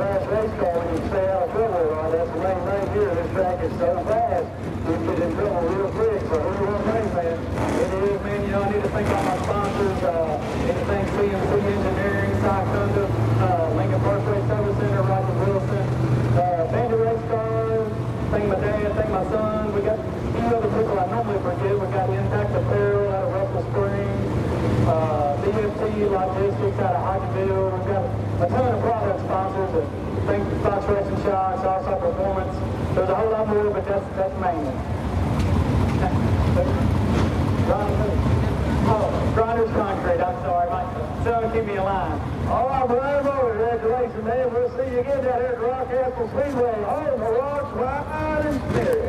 fast race car when you stay out of trouble, right? That's the main thing here. This track is so fast, you get in trouble real quick. So who you want to race, man? It is, man. You know, I need to think about my sponsors. Anything CMC Engineering, Sycunda, Lincoln Park Race Service Center, Roger Wilson, Bandit Race Cars. Thank my dad, thank my son. We got a few other people I normally forget. We got Impact Apparel out of Russell Springs, BFT Logistics out of Hodgeville. We've got a ton of product sponsors. And thank Fox Racing Shocks, also Performance. There's a whole lot more, but that's mainly. Grinders Concrete, I'm sorry. My son keep me in line. All right, Bryan Barber, congratulations, man. We'll see you again down here at Rockcastle Speedway. Home of rocks, wide and spirit.